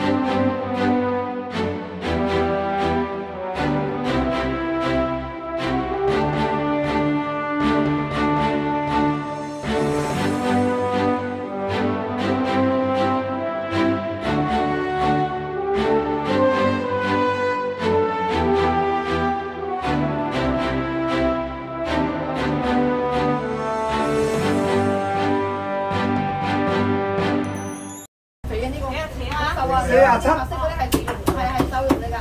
47。白色嗰啲係自用，係收用嚟㗎。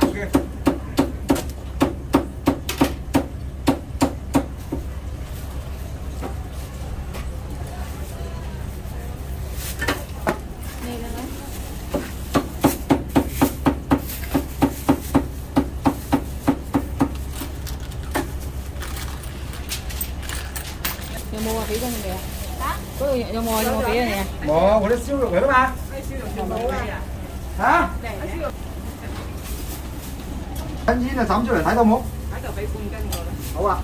有冇話俾咗你哋啊？嗰度有冇俾咗你啊？ 冇，我啲燒肉嚟㗎嘛。冇啊！嚇？緊煙啊，斬出嚟睇到冇？睇就俾半斤我啦。好啊。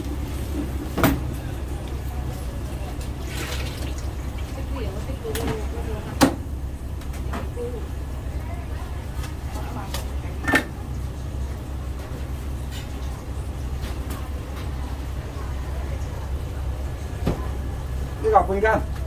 呢個半斤。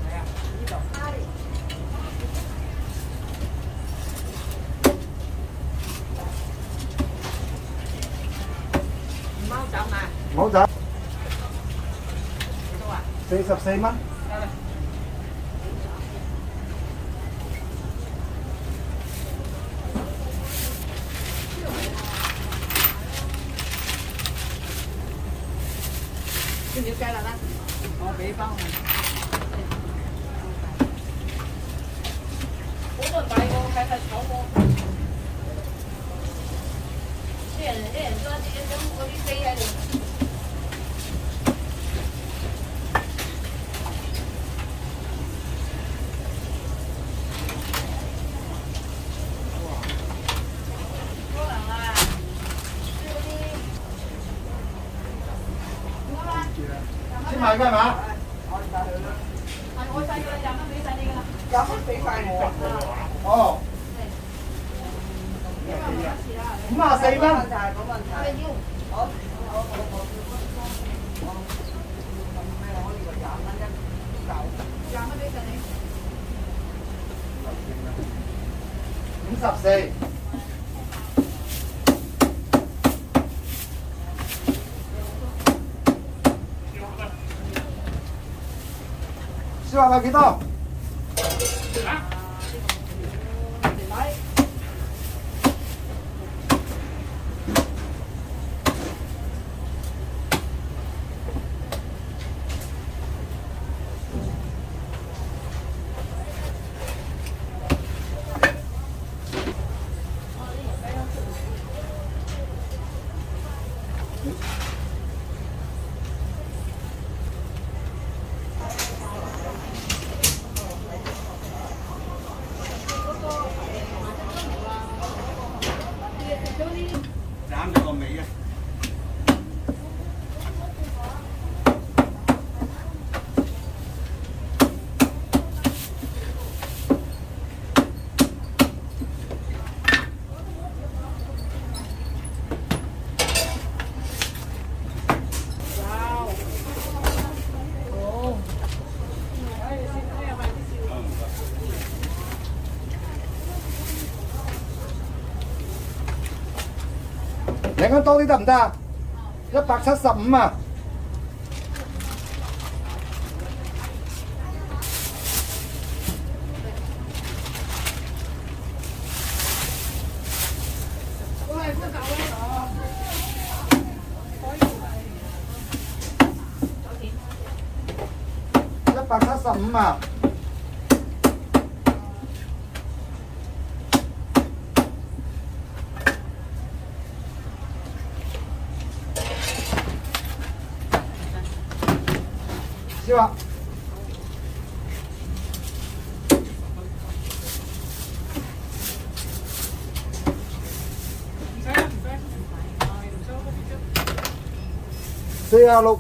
唔好走。幾多啊？44蚊。要唔要雞粒啊？我俾包佢。好多人買過，睇睇炒過。啲人裝啲嗰啲飛喺度。先買㗎係嘛？係我細㗎啦，20蚊俾晒你㗎啦。20蚊俾晒我啊？哦。54蚊。就係嗰問題。好。咩？我以為20蚊一嚿。20蚊俾晒你。54。燒鴨有幾多？斬咗個尾啊！領緊多啲得唔得啊？175啊！175啊！燒啊！46。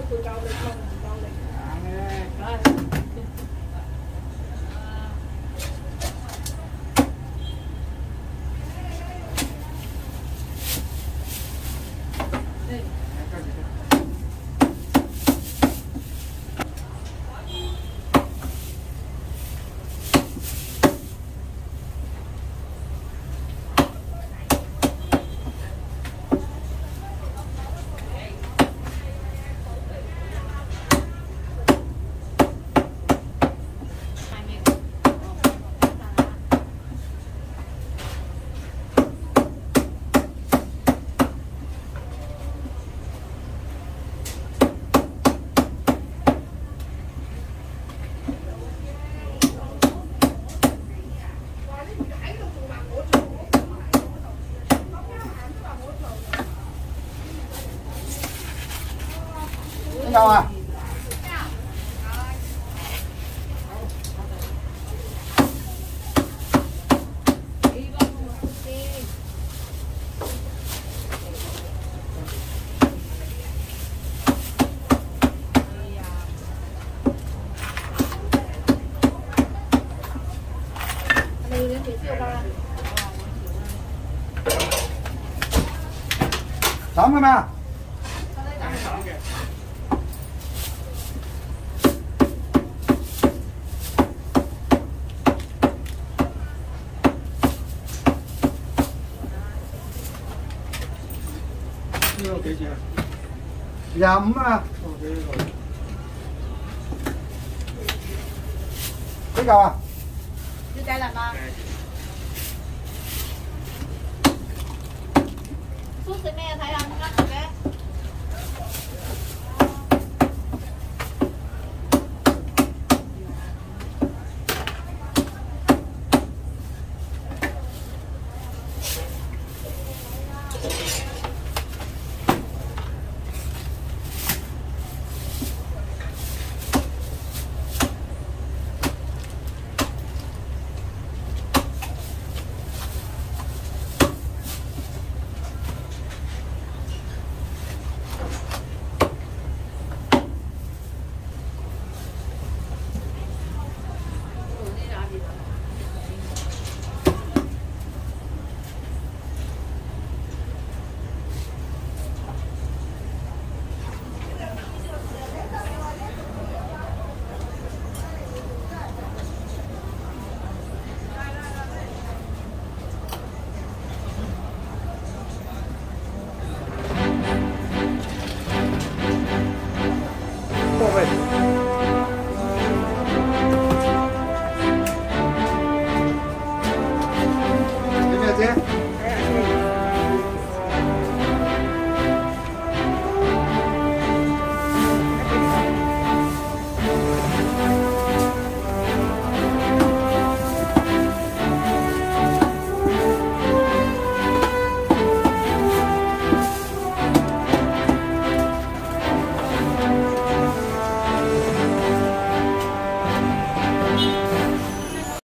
有啊。爽嘅嘛？ 呢個幾錢啊 25啊。 哦，幾呢個？ 幾嚿啊？ 要計啦嘛？蘇食咩睇下啱食嘅。 貨幣。